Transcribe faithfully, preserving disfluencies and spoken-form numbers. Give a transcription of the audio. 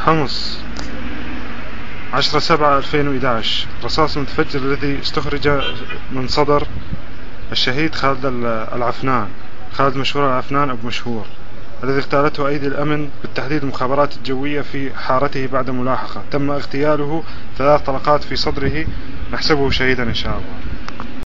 حمص عشرة سبعة ألفين وإحدى عشر. رصاص المتفجر الذي استخرج من صدر الشهيد خالد العفنان، خالد مشهور العفنان أبو مشهور، الذي اغتالته أيدي الأمن بالتحديد المخابرات الجوية في حارته بعد ملاحقة. تم اغتياله ثلاث طلقات في صدره، نحسبه شهيدا إن شاء الله.